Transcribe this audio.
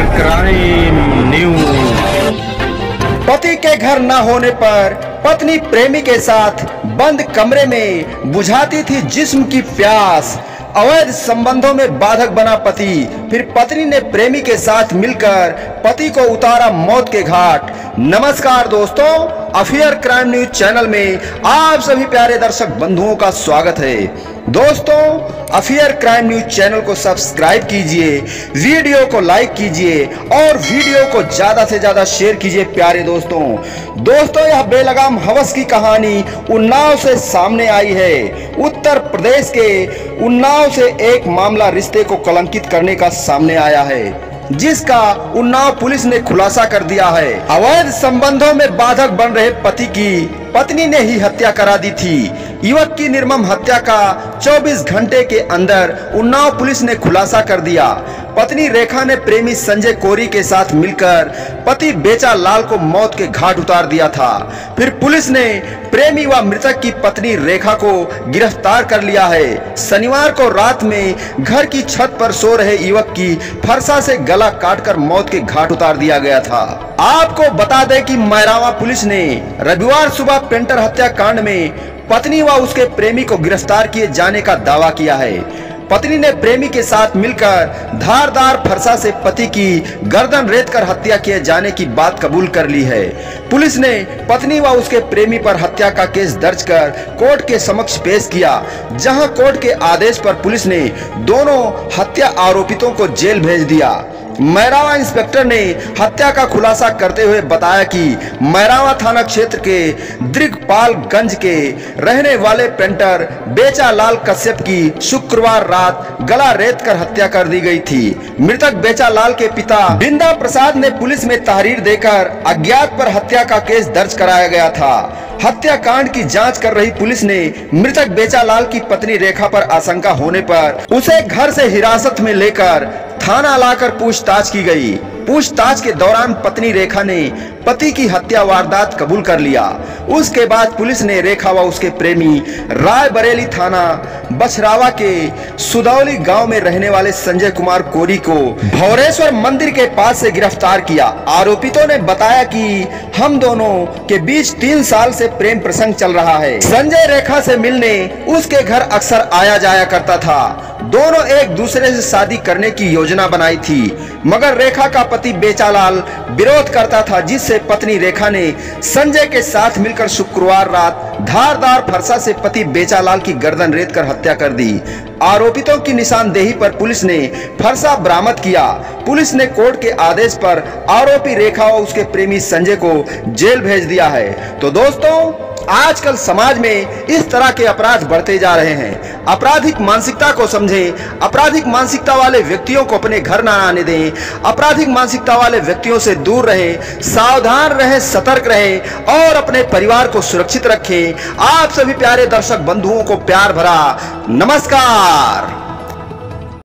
Crime news. पति के घर न होने पर पत्नी प्रेमी के साथ बंद कमरे में बुझाती थी जिस्म की प्यास। अवैध संबंधों में बाधक बना पति, फिर पत्नी ने प्रेमी के साथ मिलकर पति को उतारा मौत के घाट। नमस्कार दोस्तों, अफेयर क्राइम न्यूज चैनल में आप सभी प्यारे दर्शक बंधुओं का स्वागत है। दोस्तों, अफेयर क्राइम न्यूज चैनल को सब्सक्राइब कीजिए, वीडियो को लाइक कीजिए और वीडियो को ज्यादा से ज्यादा शेयर कीजिए प्यारे दोस्तों। यह बेलगाम हवस की कहानी उन्नाव से सामने आई है। उत्तर प्रदेश के उन्नाव से एक मामला रिश्ते को कलंकित करने का सामने आया है, जिसका उन्नाव पुलिस ने खुलासा कर दिया है। अवैध संबंधों में बाधक बन रहे पति की पत्नी ने ही हत्या करा दी थी। युवक की निर्मम हत्या का 24 घंटे के अंदर उन्नाव पुलिस ने खुलासा कर दिया। पत्नी रेखा ने प्रेमी संजय कोरी के साथ मिलकर पति बेचा लाल को मौत के घाट उतार दिया था। फिर पुलिस ने प्रेमी व मृतक की पत्नी रेखा को गिरफ्तार कर लिया है। शनिवार को रात में घर की छत पर सो रहे युवक की फरसा से गला काटकर मौत के घाट उतार दिया गया था। आपको बता दें कि मैरावा पुलिस ने रविवार सुबह पेंटर हत्याकांड में पत्नी व उसके प्रेमी को गिरफ्तार किए जाने का दावा किया है। पत्नी ने प्रेमी के साथ मिलकर धारदार फरसा से पति की गर्दन रेत कर हत्या किए जाने की बात कबूल कर ली है। पुलिस ने पत्नी व उसके प्रेमी पर हत्या का केस दर्ज कर कोर्ट के समक्ष पेश किया, जहां कोर्ट के आदेश पर पुलिस ने दोनों हत्या आरोपितों को जेल भेज दिया। मैरावा इंस्पेक्टर ने हत्या का खुलासा करते हुए बताया कि मैरावा थाना क्षेत्र के दिग्पालगंज के रहने वाले पेंटर बेचा लाल कश्यप की शुक्रवार रात गला रेत कर हत्या कर दी गई थी। मृतक बेचा लाल के पिता बिंदा प्रसाद ने पुलिस में तहरीर देकर अज्ञात पर हत्या का केस दर्ज कराया गया था। हत्याकांड की जांच कर रही पुलिस ने मृतक बेचा लाल की पत्नी रेखा पर आशंका होने पर उसे घर से हिरासत में लेकर थाना लाकर पूछताछ की गई। पूछताछ के दौरान पत्नी रेखा ने पति की हत्या वारदात कबूल कर लिया। उसके बाद पुलिस ने रेखा व उसके प्रेमी रायबरेली थाना बछरावा के सुदौली गांव में रहने वाले संजय कुमार कोरी को भौरेश्वर मंदिर के पास से गिरफ्तार किया। आरोपितों ने बताया कि हम दोनों के बीच 3 साल से प्रेम प्रसंग चल रहा है। संजय रेखा से मिलने उसके घर अक्सर आया जाया करता था। दोनों एक दूसरे से शादी करने की योजना बनाई थी, मगर रेखा का पति बेचालाल विरोध करता था, जिससे पत्नी रेखा ने संजय के साथ मिलकर शुक्रवार रात धारदार फरसा से पति बेचालाल की गर्दन रेत कर हत्या कर दी। आरोपितों की निशानदेही पर पुलिस ने फरसा बरामद किया। पुलिस ने कोर्ट के आदेश पर आरोपी रेखा और उसके प्रेमी संजय को जेल भेज दिया है। तो दोस्तों, आजकल समाज में इस तरह के अपराध बढ़ते जा रहे हैं। आपराधिक मानसिकता को समझें, आपराधिक मानसिकता वाले व्यक्तियों को अपने घर न आने दें, आपराधिक मानसिकता वाले व्यक्तियों से दूर रहें, सावधान रहें, सतर्क रहें और अपने परिवार को सुरक्षित रखें। आप सभी प्यारे दर्शक बंधुओं को प्यार भरा नमस्कार।